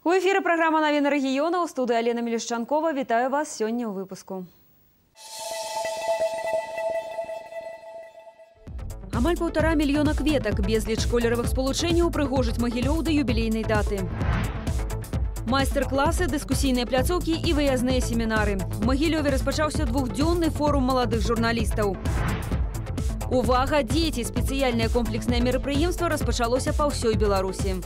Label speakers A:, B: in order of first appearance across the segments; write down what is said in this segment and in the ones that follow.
A: У эфире программа «Новины региона». У студии Алена Мелешчанкова. Вітаю вас сегодня у выпуску. Амаль 1,5 мільйона кветак, безліч колеровых спалучэнняў упрыгожыць Магілёў да юбілейнай даты. Майстер-классы, дыскусійныя пляцоўкі і выязныя семінары. У Магілёве распачаўся двухдзённы форум маладых журналістаў. Увага, дзеці! Спецыяльнае комплекснае мерапрыемства распачалося па ўсёй Беларусі.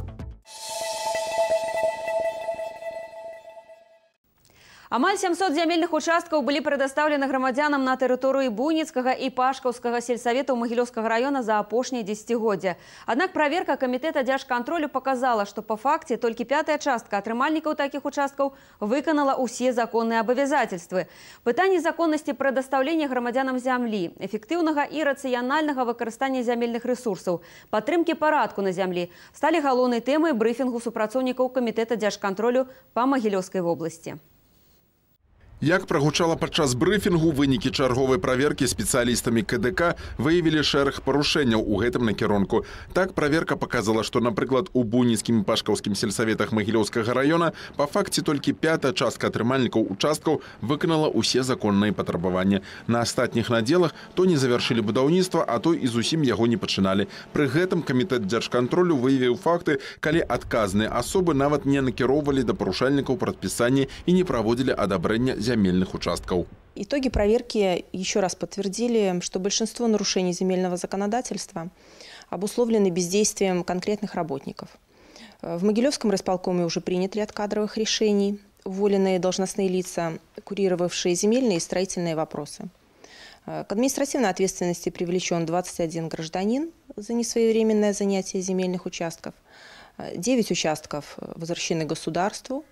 A: Амаль 700 зямельных участкаў былі прадастаўлены грамадзянам на тэрыторыі Буйніцкага і Пашкаўскага сельсаветаў Магілёўскага района за апошнія дзесяцігоддзя. Аднак праверка камітэта дзяржкантролю показала, што па факце толькі 5-я частка атрымальнікаў такіх участкаў выканала ўсе законныя абавязательствы. Пытанні законнасці прадастаўлення грамадзянам зямлі, эфектыўнага і рацыянальнага выкарыстання зямельных рэсурсаў, падтрымкі парадку на зямлі сталі галоўнай тэмай брыфінгу супрацоўнікаў камітэта дзяржкантролю па Магілёўскай вобласці.
B: Як прагучала падчас брыфінгу, вынікі чарговай праверкі спецыялістамі КДК выявілі шэраг парушэнняў у гэтым накірунку. Так, праверка показала, што, напрыклад, у Буйніцкім і Пашкаўскім сельсаветах Магілёўскага района па факце толькі 5-я частка атрымальнікаў участкаў выканала ўсе законныя патрабаванні. На астатніх надзелах то не завяршылі будаўніцтва, а то і зусім яго не пачыналі. Пры гэтым камітэт дзяржкантролю выявіў факты, калі адказныя асобы нават не накіроўвалі да парушальнікаў прадпісання і не праводзілі адабрэння земельных участков.
C: Итоги проверки еще раз подтвердили, что большинство нарушений земельного законодательства обусловлены бездействием конкретных работников. В Могилевском райисполкоме уже приняты ряд кадровых решений, уволенные должностные лица, курировавшие земельные и строительные вопросы. К административной ответственности привлечен 21 гражданин за несвоевременное занятие земельных участков. 9 участков возвращены государству.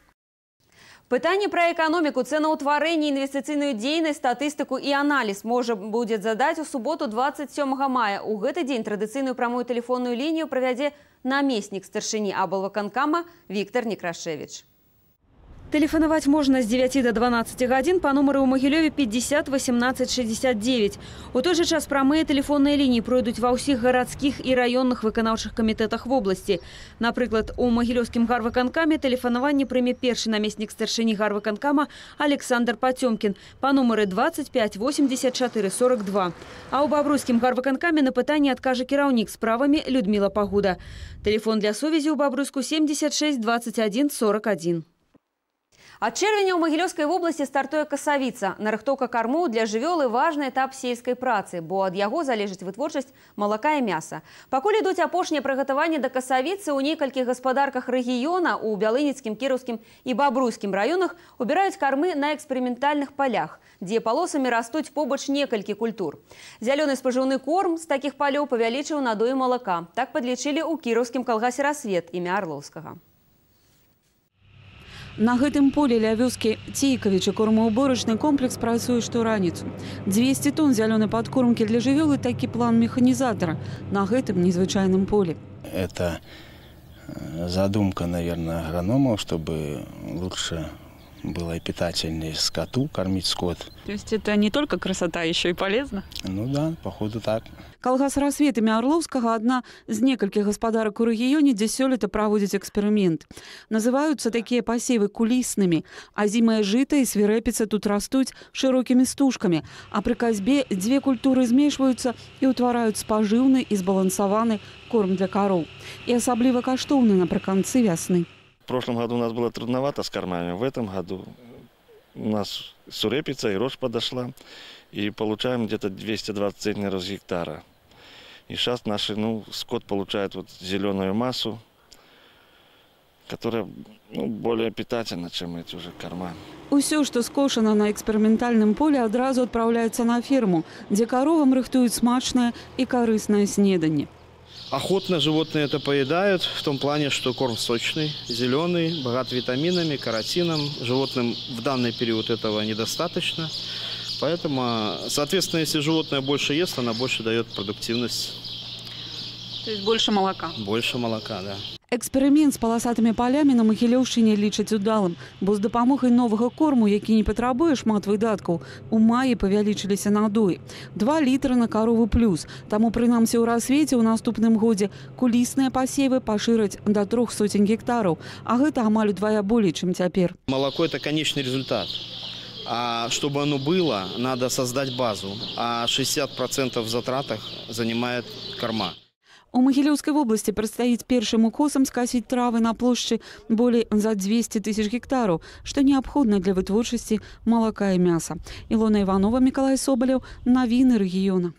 A: Пытанне пра эканоміку, цэнаўтварэнне, інвестыцыйную дзейнасць, статыстыку і аналіз можа будзе задаць у суботу 27 мая. У гэты дзень традыцыйную прамую тэлефонную лінію правядзе намеснік старшыні аблвыканкама Віктор Некрашевіч. Тэлефанаваць можна з 9 до 12 гадзін па нумары ў Магілёве 50 18 69. У той жа час прамыя тэлефонныя лініі пройдуць ва ўсіх гарадскіх і раённых выканаўчых камітэтах вобласці. Напрыклад, у Магілёўскім гарвыканкаме тэлефанаванне прыме першы намеснік старшыні гарвыканкама Александр Патёмкін па нумары 25 84 42. А ў Бабруйскім гарвыканкаме на пытанне адкажа кіраўнік справамі Людміла Пагуда. Тэлефон для сувязі ў Бабруйску 76 21 41. Ад чэрвеня ў Магілёўскай вобласці стартуе касавіца. Нарыхтоўка кармоў для жывёлы – важны этап сельскай працы, бо ад яго залежыць вытворчасць малака і мяса. Пакуль ідуць апошнія прыгатаванні да касавіцы, у некалькіх гаспадарках рэгіёна, у Бялыніцкім, Кіраўскім і Бабруйскім раёнах убіраюць кармы на эксперыментальных палях, дзе палосамі растуць побач некалькі культур. Зялёны спажыўны корм з такіх палёў павялічыў надою малака. Так падлічылі ў Кіраўскім калгасе «Рассвет» імя Арлоўскага.
D: На гэтым полі ля вёскі Цейкавіча кормаўборачны комплекс працуе штораніцу. 200 тонн зялёнай падкормкі для жывёлы – такі план механізатара на гэтым незвычайным полі.
E: Это задумка, наверное, агрономов, чтобы лучше было и питательнее скоту, кормить скот.
D: То есть это не только красота, еще и полезно?
E: Ну да, походу так.
D: Калгас «Рассвет» імя Арлоўскага – адна з некалькіх гаспадарак у рэгіёне, дзе сёлета праводзяць эксперымент. Называюцца такія пасевы куліснымі, а зімае жыта і свірэпіца тут растуць шырокімі стужкамі, а пры касьбе дзве культуры змешваюцца і ўтвараюць спажыўны і збалансаваны корм для кароў. І асабліва каштоўны напрыканцы вясны.
F: В прошлом году у нас было трудновато с кормами, в этом году у нас сурепица и рожь подошла, и получаем где-то 220 центнеров с гектара. И сейчас наш скот получает вот зеленую массу, которая более питательна, чем эти уже корма.
D: Усё, што скошана на эксперыментальным полі, адразу адпраўляецца на ферму, дзе каровам рыхтуюць смачнае і карыснае снеданне.
G: Охотно животные это поедают, в том плане, что корм сочный, зеленый, богат витаминами, каротином. Животным в данный период этого недостаточно. Поэтому, соответственно, если животное больше ест, она больше дает продуктивность.
D: То есть больше молока?
G: Больше молока, да.
D: Эксперымент з паласатымі палямі на Магілёўшчыне лічаць удалым, бо з дапамогай новага корму, які не патрабуе шмат выдаткаў, у маі павялічыліся надоі. 2 літра на карову плюс. Таму прынамсі ў рассвеце ў наступным годзе кулісныя пасевы пашыраць да 300 гектараў, а гэта амаль удвая болей, чым цяпер.
G: Молоко – это конечный результат. А чтобы оно было, надо создать базу. А 60% в затратах занимает корма.
D: У Магілёўскай вобласці прадстаіць першым укосам скасіць травы на плошчы болей за 200 тысяч гектараў, што неабходна для вытворчасці малака і мяса. Ілона Іванова, Мікалай Собалеў, навіны рэгіёна.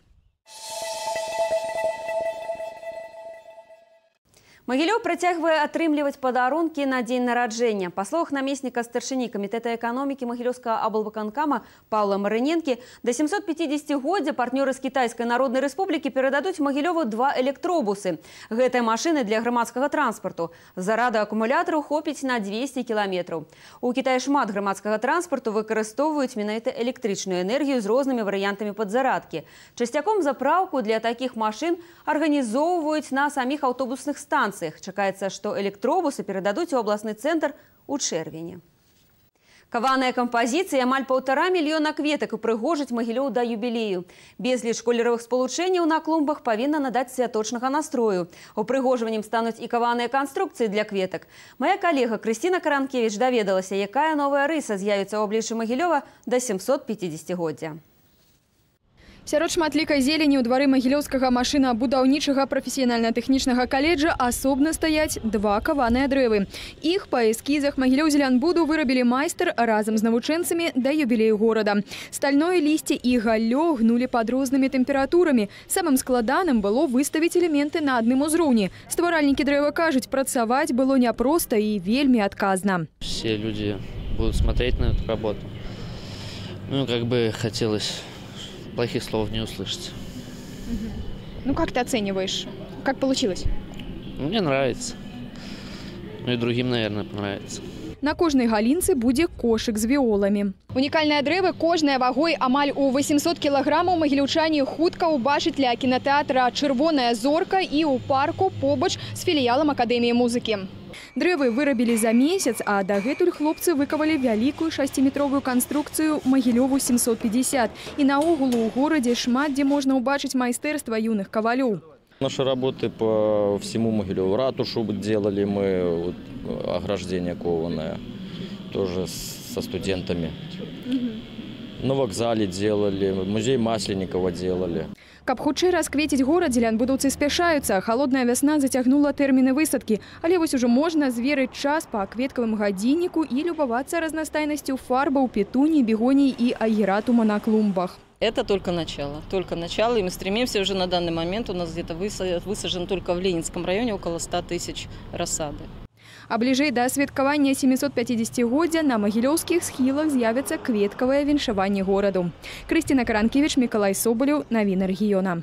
A: Магілёў працягвае атрымліваць падарункі на дзень нараджэння. Па словах намесніка старшыні камітэта эканомікі Магілёўскага аблвыканкама Паўла Марыненкі, да 750-годдзя партнёры з Кітайскай Народнай Рэспублікі перададуць Магілёву 2 электробусы. Гэтыя машыны для грамадскага транспарту. Зарада акумулятараў хопіць на 200 кіламетраў. У Кітаі шмат грамадскага транспарту выкарыстоўваюць менавіта электрычную энергію з рознымі варыянтамі падзарадкі. Часцяком запраўку для такіх машын арганізоўваюць на саміх аўтобусных станцыях. Чакаецца, што электробусы перададуць у абласны цэнтр у чэрвені. Каваная кампазіцыя амаль 1,5 мільёна кветак упрыгожыць Магілёў да юбілею. Безліч колеравых спалучэнняў на клумбах павінна надаць святочнага настрою. Упрыгожваннем стануць і каваныя канструкцыі для кветак. Мая калега Крысціна Каранкевіч даведалася, якая новая рыса з'явіцца ў абліччы Магілёва да 750-годдзя.
H: Сярод шматлікай зелені ў двары Магілёўскага машынабудаўнічага прафесіянальна-тэхнічнага каледжа асобна стаяць 2 каваныя дрэвы. Іх па эскізах Магілёў-Зелянбуду вырабілі майстар разам з навучэнцамі да юбілею горада. Стальное лісце і галлё гнулі пад рознымі тэмпературамі. Самым складаным было выставіць элементы на адным узроўні. Стваральнікі дрэва кажуць, працаваць было няпроста і вельмі адказна.
I: Все люди будут смотреть на эту работу. Ну, как бы хотелось плохих слов не услышать.
H: Ну, как ты оцениваешь? Как получилось?
I: Мне нравится. Ну и другим, наверное, понравится.
H: На кожнай галінцы будзе кошык з віоламі. Унікальныя дрэвы кожнай вагой амаль у 800 кілаграмаў магілёўчане хутка ўбачаць ля кінатэатра «Чырвоная зорка» і ў парку побач з філіялам Акадэміі музыкі. Дрэвы вырабілі за месяц, а дагэтуль хлопцы выкавалі вялікую 6-метровую канструкцыю Магілёву 750. І наогул у горадзе шмат дзе можна ўбачыць майстэрства юных кавалёў.
J: Наши работы по всему Могилеву. Ратушу делали мы, ограждение кованое, тоже со студентами. На вокзале делали, музей Масленникова делали.
H: Каб хутчэй расквеціць горад, зелянбудаўцы спяшаюцца. Халодная вясна зацягнула тэрміны высадкі. Але вось ужо можна зверыць час па кветкавым гадзінніку і любавацца разнастайнасцю фарбаў, петуній, бегоній і агератума на клумбах.
K: Это только начало, и мы стремимся уже на данный момент, у нас где-то высажено только в Ленинском районе около 100 тысяч рассады.
H: А бліжэй да святкавання 750-годдзя на магілёўскіх схілах з'явяцца кветкавыя віншаванні гораду. Крысціна Каранкевіч, Мікалай Собалеў, навіны рэгіёна.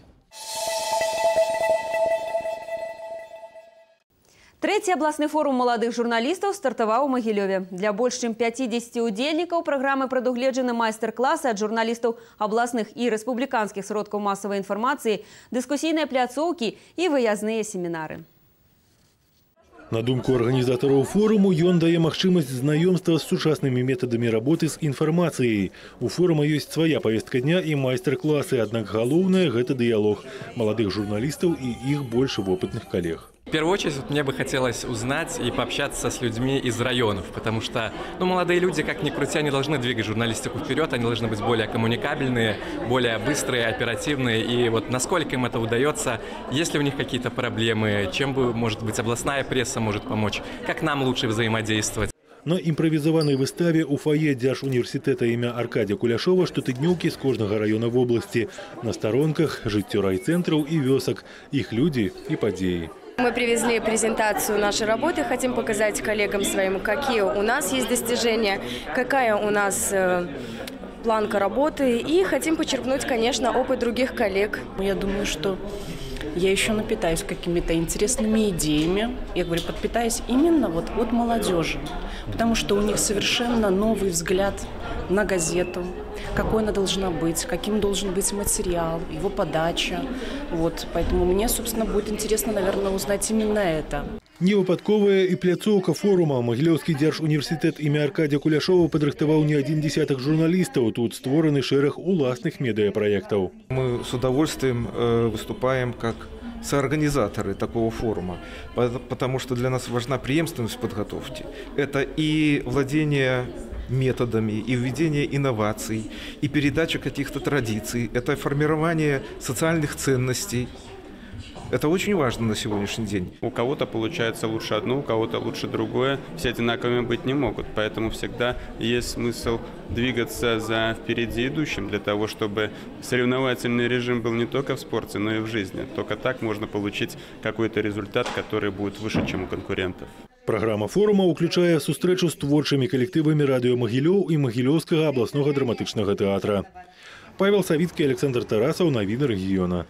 A: Трэці абласны форум маладых журналістаў стартаваў у Магілёве. Для больш чым 50 удзельнікаў праграмы прадугледжаны майстар-класы ад журналістаў абласных і рэспубліканскіх сродкаў масавай інфармацыі, дыскусійныя пляцоўкі і выязныя семінары.
L: На думку арганізатараў форуму, ён дае магчымасць знаёмства з сучаснымі метадамі работы з інфармацыяй. У форума ёсць свая повестка дня і майстар-класы, аднак галоўнае – гэта дыялог маладых журналістаў і іх больш вопытных калег.
M: В первую очередь, мне бы хотелось узнать и пообщаться с людьми из районов, потому что молодые люди, как ни крути, они должны двигать журналистику вперед, они должны быть более коммуникабельные, более быстрые, оперативные. И вот насколько им это удается, есть ли у них какие-то проблемы, чем бы, может быть, областная пресса может помочь, как нам лучше взаимодействовать.
L: На імправізаванай выставе у фае Дзяржуніверсітэта імя Аркадія Куляшова штотыднёўкі з кожнага раёна вобласці. На старонках жыццё райцэнтраў і вёсак, іх людзі і падзеі.
N: Мы привезли презентацию нашей работы, хотим показать коллегам своим, какие у нас есть достижения, какая у нас планка работы, и хотим почерпнуть, конечно, опыт других коллег.
O: Я думаю, что я еще напитаюсь какими-то интересными идеями. Я говорю, подпитаюсь именно вот от молодежи, потому что у них совершенно новый взгляд на газету, какой она должна быть, каким должен быть материал, его подача. Вот, поэтому мне, собственно, будет интересно, наверное, узнать именно это.
L: Невыпадковая и пляцоўка форума. Могилевский держуниверситет імя Аркадия Куляшова падрыхтаваў не один десяток журналистов. Тут створаны шэраг уласных медиапроектов.
P: Мы с удовольствием выступаем как соорганизаторы такого форума, потому что для нас важна преемственность подготовки. Это и владение методами, и введение инноваций, и передача каких-то традиций, это формирование социальных ценностей. Это очень важно на сегодняшний день.
Q: У кого-то получается лучше одно, у кого-то лучше другое. Все одинаковыми быть не могут. Поэтому всегда есть смысл двигаться за впереди идущим, для того, чтобы соревновательный режим был не только в спорте, но и в жизни. Только так можно получить какой-то результат, который будет выше, чем у конкурентов.
L: Программа форума уключае сустрэчу з творчымі калектывамі радыё Магілёў і Магілёўскага абласнога драматычнага тэатра. Павел Савіцкі, Александр Тарасаў, навіны рэгіёна.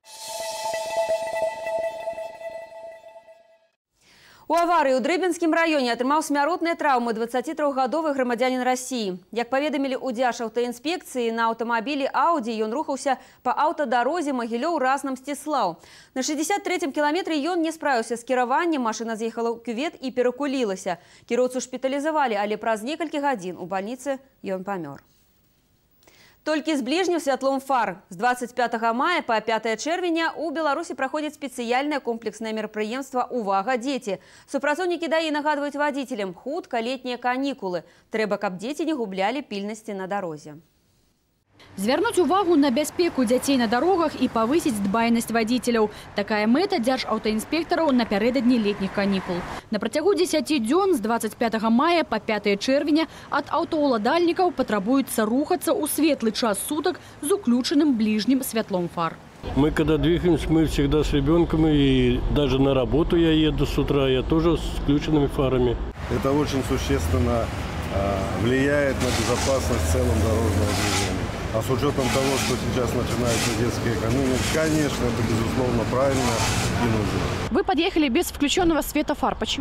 A: У аварыі ў Дрыбінскім раёне атрымаў смяротныя траўмы 23-гадовы грамадзянін Расіі. Як паведамілі ў Дзяржаўтаінспекцыі, на аўтамабілі Ауді ён рухаўся па аўтадарозе Магілёў-Разна-Мсціслаў. На 63-м кіламетры ён не справіўся з кіраваннем, машына з'ехала ў кювет і перакулілася. Кіроўцу шпіталізавалі, але праз некалькі гадзін у бальніцы ён памёр. Толькі з бліжнім святлом фар. З 25 мая па 5 чэрвеня у Беларусі праходзіць спецыяльнае комплекснае мерапрыемства «Увага, дзеці». Супрацоўнікі ДАІ нагадваюць вадзіцелям: хутка летнія канікулы. Трэба, каб дзеці не гублялі пільнасці на дарозе.
H: Звярнуць увагу на бяспеку дзяцей на дарогах і павысіць дбайнасць вадзіцеляў. Такая мэта дзяржаўтаінспектараў напярэдадні летніх канікул. На працягу 10 дзён з 25 мая па 5 чэрвеня ад аўтаўладальнікаў патрабуецца рухацца ў светлы час сутак з уключаным бліжнім святлом фар.
R: Мы когда двигаемся, мы всегда с ребенком, и даже на работу я еду с утра, я тоже с включенными фарами.
S: Это очень существенно влияет на безопасность в целом дорожного движения. А с учетом того, что сейчас начинаются детские каникулы, конечно, это безусловно правильно и нужно.
H: Вы подъехали без включенного света фар. Почему?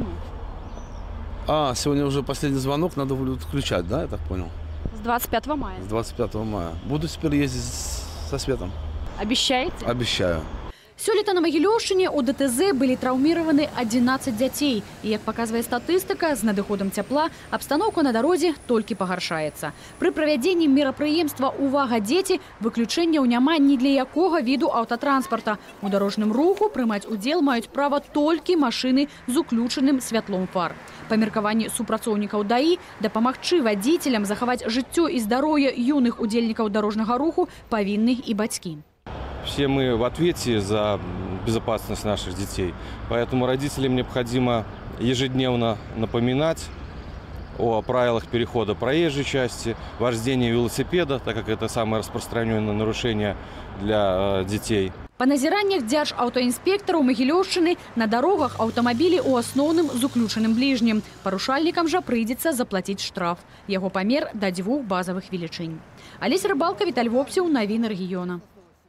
T: Сегодня уже последний звонок, надо будет включать, да, я так понял?
H: С 25 мая.
T: С 25 мая. Буду теперь ездить со светом.
H: Обещаете?
T: Обещаю.
H: Сёлета на Магілёўшчыне у ДТЗ былі траўміраваны 11 дзяцей. І, як паказвае статыстыка, з надыходам цяпла абстаноўка на дарозе толькі пагаршаецца. Пры правядзенні мерапрыемства «Увага, дзеці» выключэнняў няма ні для якога віду аўтатранспарта. У дарожным руху прымаць удзел маюць права толькі машыны з уключаным святлом фар. Па меркаванні супрацоўнікаў ДАІ, дапамагчы вадзіцелям захаваць жыццё і здароўе юных удзельнікаў дарожнага руху павінны і бацькі.
U: Все мы в ответе за безопасность наших детей, поэтому родителям необходимо ежедневно напоминать о правилах перехода проезжей части, вождения велосипеда, так как это самое распространенное нарушение для детей.
H: Па назіраннях дзяржаўтаінспектараў Магілёўшчыны на дарогах аўтамабілі ў асноўным з уключаным бліжнім. Парушальнікам жа прыйдзецца заплаціць штраф. Яго памер да 2 базавых велічынь. Алеся Рыбалка, Віталь Вопсеў, навіны рэгіёна.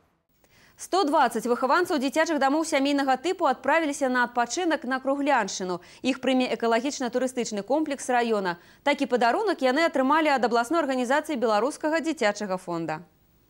A: 120 выхаванцаў дзіцячых дамоў сямейнага тыпу адправіліся на адпачынак на Кругляншчыну. Іх прыме экалагічна-турыстычны комплекс раёна. Такі падарунак яны атрымалі ад абласной арганізацыі Беларускага дзіцячага фонда.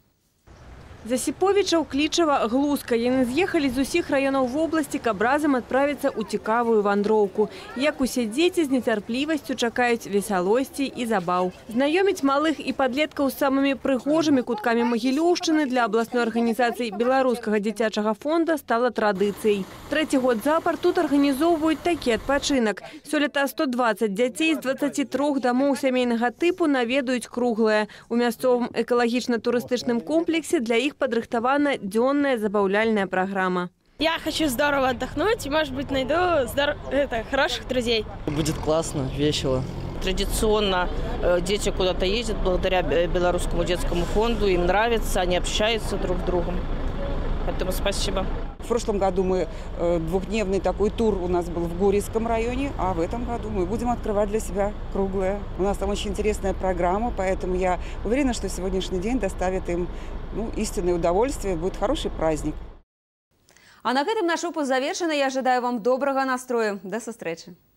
V: Засіповічаў, Клічава, Глузка. Яны з'ехалі з усіх раёнаў вобласці, каб разам адправіцца ў цікавую вандроўку. Як усе дзеці з нецярплівасцю чакаюць весялосці і забаў. Знаёміць малых і падлеткаў з самымі прыгожымі куткамі Магілёўшчыны для абласной арганізацыі Беларускага дзіцячага фонда стала традыцыяй. 3-й год запар тут арганізоўваюць такі адпачынак. Сёлета 120 дзяцей з 23 дамоў сямейнага тыпу наведаюць Круглае. У мясцовым экалагічна-турыстычным комплексе для іх подрыхтована дённая забавляльная программа.
W: Я хочу здорово отдохнуть и, может быть, найду хороших друзей.
X: Будет классно, весело.
K: Традиционно дети куда-то ездят благодаря Белорусскому детскому фонду. Им нравится, они общаются друг с другом. Поэтому спасибо.
Y: В прошлом году мы двухдневный такой тур у нас был в Гурьевском районе, а в этом году мы будем открывать для себя Круглое. У нас там очень интересная программа, поэтому я уверена, что сегодняшний день доставит им истинное удовольствие, будет хороший праздник.
A: А на гэтым наш выпуск завершаны. Я ожидаю вам доброго настроя. До встречи.